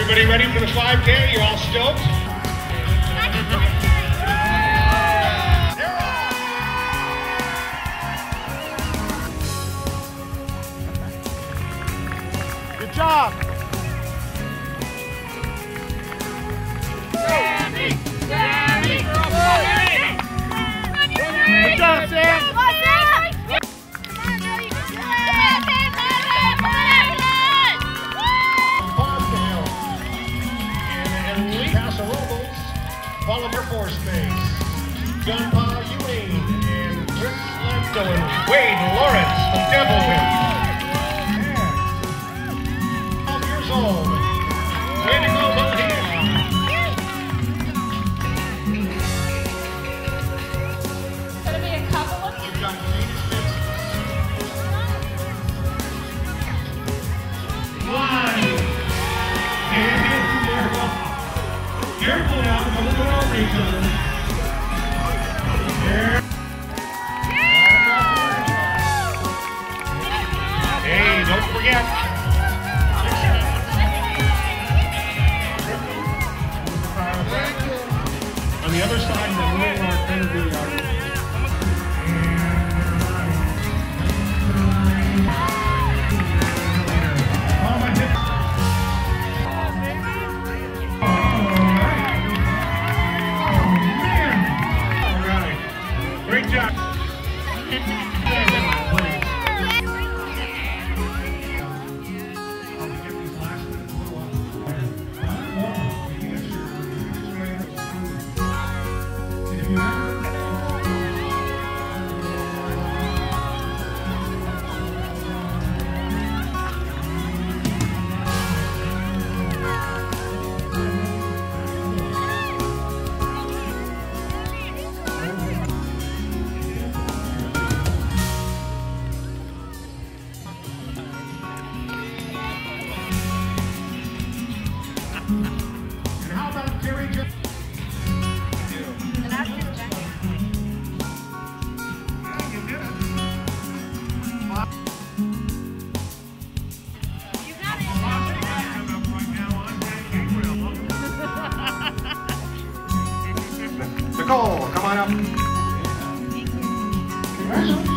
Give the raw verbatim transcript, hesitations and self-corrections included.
Everybody ready for the five K? You all stoked? Good job. Sammy! Sammy! Good job, Sam. Paso Robles, followed Air Force Base. John Paul Ewing and Chris Lento and Wade Lawrence from Templeton. twelve years old. Way to go, Bill here. Gonna be a couple of You've got James Fitz. Line. And there we go. Careful now, I'm looking over each other. There. Hey, don't forget. On the other side, the little uh, thing will be out. Great job. And how about Terry Jones? Nicole, come on up. Congratulations.